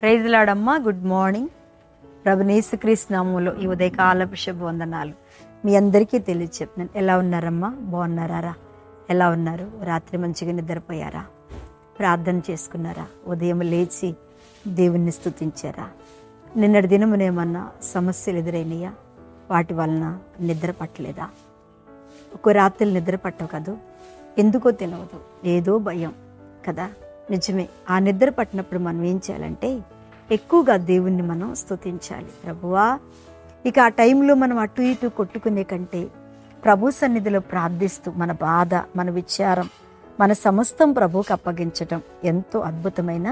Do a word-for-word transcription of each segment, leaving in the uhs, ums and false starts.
Praise లాడమ్మా. Good morning. ప్రభు యేసుక్రీస్తు నామములో ఈ ఉదయకాలపు శుభవందనాలు మీ అందరికీ తెలియచెప్తున్నాను. ఎలా ఉన్నారమ్మా? బాగున్నారా? ఎలా ఉన్నారు? రాత్రి మంచిగా నిద్రపోయారా? ప్రార్థన చేసుకున్నారా? ఉదయం లేచి దేవుణ్ణి స్తుతించారా? నిన్నటి దినమునేమన్నా సమస్యలు ఎదురైనయా? వాటి వలన నిద్ర పట్టలేదా? ఒక రాత్రి నిద్ర పట్టవు కదూ, ఎందుకో తెలియదు, ఏదో భయం కదా. నిజమే. ఆ నిద్ర పట్టినప్పుడు మనం ఏం చేయాలంటే ఎక్కువగా దేవుణ్ణి మనం స్తుతించాలి. ప్రభువా, ఇక ఆ టైంలో మనం అటు ఇటు కొట్టుకునే కంటే ప్రభు సన్నిధిలో ప్రార్థిస్తూ మన బాధ, మన విచారం, మన సమస్తం ప్రభువుకి అప్పగించటం ఎంతో అద్భుతమైన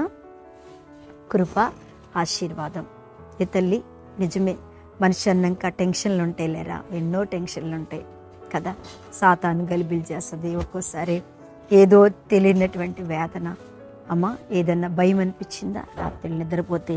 కృప, ఆశీర్వాదం. ఏ తల్లి, నిజమే. మనిషి అన్నాక టెన్షన్లు ఉంటాయి లేరా? ఎన్నో టెన్షన్లు ఉంటాయి కదా. సాతాను గలిబిలి చేస్తుంది. ఒక్కోసారి ఏదో తెలియనటువంటి వేదన. అమ్మ, ఏదన్నా భయం అనిపించిందా? రాత్రి నిద్రపోతే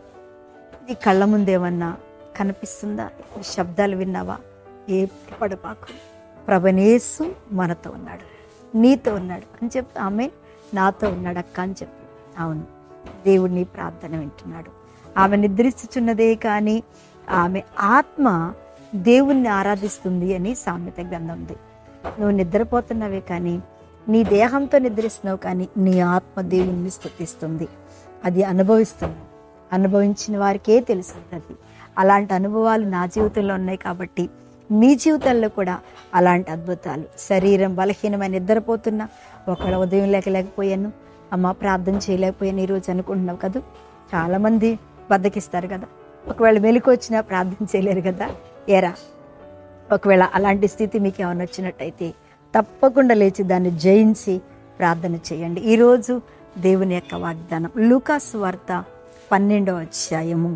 నీ కళ్ళ ముందేమన్నా కనిపిస్తుందా? శబ్దాలు విన్నావా? ఏ పడపాకు. ప్రభునేసు మనతో ఉన్నాడు, నీతో ఉన్నాడు అని చెప్పి ఆమె నాతో ఉన్నాడు అక్క అని చెప్పి. అవును, దేవుడిని ప్రార్థన వింటున్నాడు. ఆమె నిద్రిస్తున్నదే కానీ ఆమె ఆత్మ దేవుణ్ణి ఆరాధిస్తుంది అని సామెత గ్రంథం ఉంది. నువ్వు నిద్రపోతున్నావే కానీ నీ దేహంతో నిద్రిస్తున్నావు, కానీ నీ ఆత్మ దేవుణ్ణి స్తుతిస్తుంది. అది అనుభవిస్తుంది. అనుభవించిన వారికే తెలుస్తుంది. అలాంటి అనుభవాలు నా జీవితంలో ఉన్నాయి కాబట్టి మీ జీవితాల్లో కూడా అలాంటి అద్భుతాలు. శరీరం బలహీనమైన నిద్రపోతున్నా, ఒకవేళ ఉదయం లేక లేకపోయాను, అమ్మ ప్రార్థన చేయలేకపోయాను ఈరోజు అనుకుంటున్నావు కదా. చాలామంది బద్దకిస్తారు కదా. ఒకవేళ మెలకు వచ్చినా ప్రార్థన చేయలేరు కదా. ఏరా, ఒకవేళ అలాంటి స్థితి మీకు ఏమైనా వచ్చినట్టయితే తప్పకుండా లేచి దాన్ని జయించి ప్రార్థన చేయండి. ఈరోజు దేవుని యొక్క వాగ్దానం లూకాసు వార్త పన్నెండవ అధ్యాయము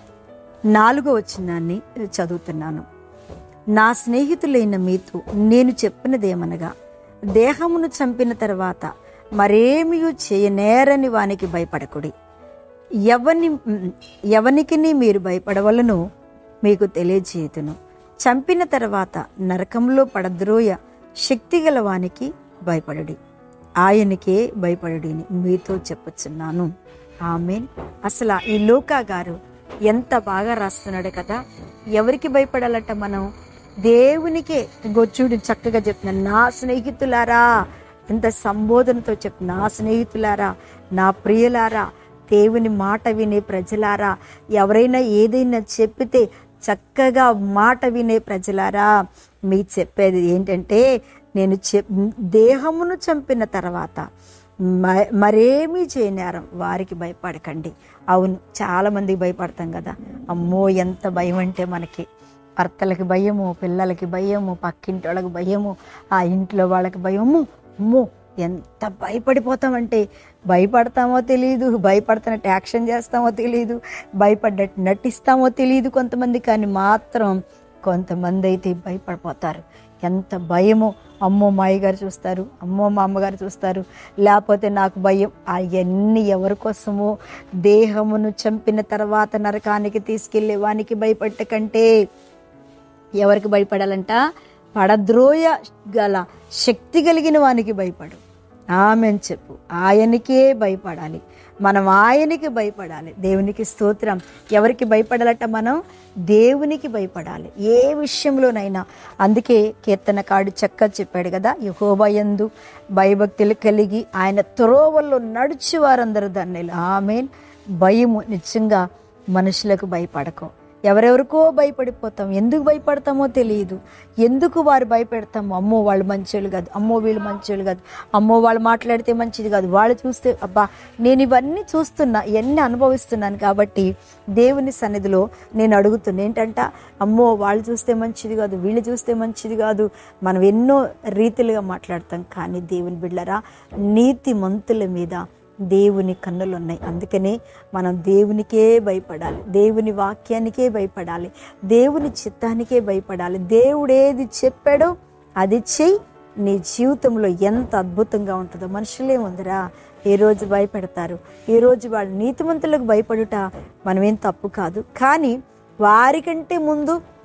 నాలుగో వచనాన్ని చదువుతున్నాను. నా స్నేహితులైన మీతో నేను చెప్పినదేమనగా, దేహమును చంపిన తర్వాత మరేమీ చేయనేరని వానికి భయపడకుడి. ఎవని ఎవనికి మీరు భయపడవలను మీకు తెలియజేయుదును. చంపిన తర్వాత నరకంలో పడద్రోయ శక్తిగల వానికి భయపడుడి. ఆయనకే భయపడుడిని మీతో చెప్పుచున్నాను. ఆమేన్. అసలు ఈ లూకా గారు ఎంత బాగా రాస్తున్నాడు కదా. ఎవరికి భయపడాలట? మనం దేవునికే. గొచ్చుడు చక్కగా చెప్తున్నాను. నా స్నేహితులారా, ఎంత సంబోధనతో చెప్తున్నా. నా స్నేహితులారా, నా ప్రియులారా, దేవుని మాట వినే ప్రజలారా, ఎవరైనా ఏదైనా చెప్పితే చక్కగా మాట వినే ప్రజలారా, మీ చెప్పేది ఏంటంటే, నేను చెప్ దేహమును చంపిన తర్వాత మరేమీ చేయనేరం వారికి భయపడకండి. అవును, చాలామందికి భయపడతాం కదా. అమ్మో, ఎంత భయం అంటే మనకి. భర్తలకి భయము, పిల్లలకి భయము, పక్కింటి వాళ్ళకి భయము, ఆ ఇంట్లో వాళ్ళకి భయము. అమ్మో, ఎంత భయపడిపోతామంటే భయపడతామో తెలియదు, భయపడుతున్నట్టు యాక్షన్ చేస్తామో తెలియదు, భయపడ్డట్టు నటిస్తామో తెలియదు కొంతమంది. కానీ మాత్రం కొంతమంది అయితే భయపడిపోతారు. ఎంత భయమో. అమ్మో మా అయ్యగారు చూస్తారు, అమ్మో మా అమ్మగారు చూస్తారు, లేకపోతే నాకు భయం. అవన్నీ ఎవరి కోసమో? దేహమును చంపిన తర్వాత నరకానికి తీసుకెళ్లే వానికి భయపడ్డ కంటే ఎవరికి భయపడాలంట? పడద్రోయ గల శక్తి కలిగిన వానికి భయపడు. ఆమెన్ చెప్పు. ఆయనకే భయపడాలి. మనం ఆయనకి భయపడాలి. దేవునికి స్తోత్రం. ఎవరికి భయపడాలట? మనం దేవునికి భయపడాలి ఏ విషయంలోనైనా. అందుకే కీర్తనకారుడు చక్కగా చెప్పాడు కదా, యెహోవాయందు భయభక్తులు కలిగి ఆయన త్రోవల్లో నడిచి వారందరూ ధన్యులు. ఆమేన్. భయము నిజంగా మనుషులకు భయపడకు. ఎవరెవరికో భయపడిపోతాం. ఎందుకు భయపడతామో తెలియదు. ఎందుకు వారు భయపెడతాము? అమ్మో వాళ్ళు మంచోళ్ళు కాదు, అమ్మో వీళ్ళు మంచోళ్ళు కాదు, అమ్మో వాళ్ళు మాట్లాడితే మంచిది కాదు, వాళ్ళు చూస్తే అబ్బా. నేను ఇవన్నీ చూస్తున్నా, ఇవన్నీ అనుభవిస్తున్నాను కాబట్టి దేవుని సన్నిధిలో నేను అడుగుతున్నా ఏంటంట, అమ్మో వాళ్ళు చూస్తే మంచిది కాదు, వీళ్ళు చూస్తే మంచిది కాదు. మనం ఎన్నో రీతిలుగా మాట్లాడతాం. కానీ దేవుని బిడ్డలారా, నీతి మంతుల మీద దేవుని కన్నులు ఉన్నాయి. అందుకనే మనం దేవునికే భయపడాలి, దేవుని వాక్యానికే భయపడాలి, దేవుని చిత్తానికే భయపడాలి. దేవుడు ఏది చెప్పాడో అది చెయ్యి. నీ జీవితంలో ఎంత అద్భుతంగా ఉంటుందో. మనుషులే ఉందిరా, ఏ రోజు భయపెడతారు, ఏ రోజు వాళ్ళు నీతిమంతులకు భయపడుట మనమేం తప్పు కాదు. కానీ వారికంటే ముందు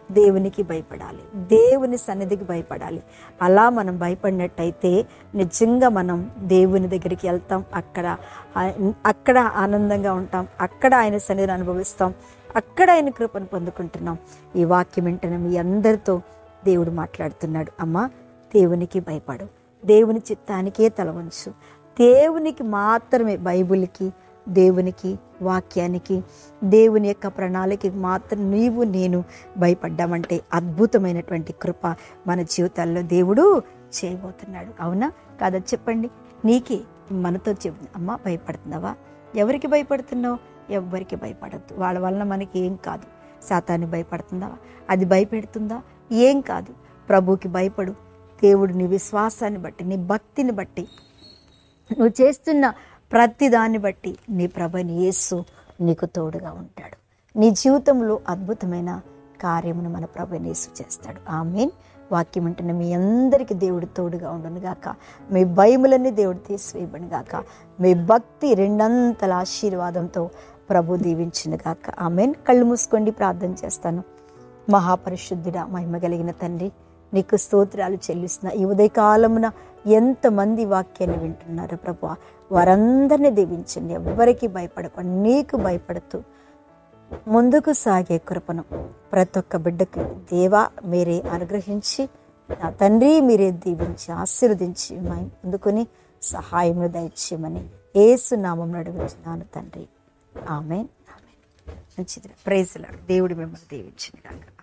దేవునికి భయపడాలి, దేవుని సన్నిధికి భయపడాలి. అలా మనం భయపడినట్టయితే నిజంగా మనం దేవుని దగ్గరికి వెళ్తాం, అక్కడ అక్కడ ఆనందంగా ఉంటాం, అక్కడ ఆయన సన్నిధిని అనుభవిస్తాం, అక్కడ ఆయన కృపను పొందుకుంటున్నాం. ఈ వాక్యం వెంటనే మీ అందరితో దేవుడు మాట్లాడుతున్నాడు. అమ్మ, దేవునికి భయపడు, దేవుని చిత్తానికే తల వంచు, దేవునికి మాత్రమే, బైబిల్కి, దేవునికి, వాక్యానికి, దేవుని యొక్క ప్రణాళికకి మాత్రం నీవు నేను భయపడ్డామంటే అద్భుతమైనటువంటి కృప మన జీవితాల్లో దేవుడు చేయబోతున్నాడు. అవునా కాదా చెప్పండి? నీకే మనతో చెప్తుంది, అమ్మ భయపడుతున్నావా? ఎవరికి భయపడుతున్నావు? ఎవ్వరికి భయపడద్దు. వాళ్ళ వలన మనకి ఏం కాదు. సాతాన్ని భయపడుతుందా? అది భయపెడుతుందా? ఏం కాదు. ప్రభువుకి భయపడు. దేవుడు నీ విశ్వాసాన్ని బట్టి, నీ భక్తిని బట్టి, నువ్వు చేస్తున్న ప్రతి దాన్ని బట్టి నీ ప్రభువైన యేసు నీకు తోడుగా ఉంటాడు. నీ జీవితంలో అద్భుతమైన కార్యమును మన ప్రభువైన యేసు చేస్తాడు. ఆమేన్. వాక్యం వింటున్న మీ అందరికీ దేవుడు తోడుగా ఉండును గాక. మీ భయములన్నీ దేవుడు తీసివేయబడును గాక. మీ భక్తి రెండంతల ఆశీర్వాదంతో ప్రభు దీవించును గాక. ఆమేన్. కళ్ళు మూసుకోండి, ప్రార్థన చేస్తాను. మహాపరిశుద్ధుడా, మహిమ కలిగిన తండ్రి, నీకు స్తోత్రాలు చెల్లిస్తున్నా. ఈ ఉదయకాలమున ఎంతమంది వాక్యాన్ని వింటున్నారో ప్రభు, వారందరినీ దీవించండి. ఎవరికి భయపడకుండా నీకు భయపడుతూ ముందుకు సాగే కృపను ప్రతి ఒక్క బిడ్డకు దేవా మీరే అనుగ్రహించి, నా తండ్రి మీరే దీవించి ఆశీర్వదించి ముందుకొని సహాయమును దయచేయమని యేసు నామమున అడుగుతున్నాను తండ్రి. ఆమేన్. ఆమేన్. మంచిది. Praise Lord. దేవుడు మిమ్మల్ని దీవించును గాక.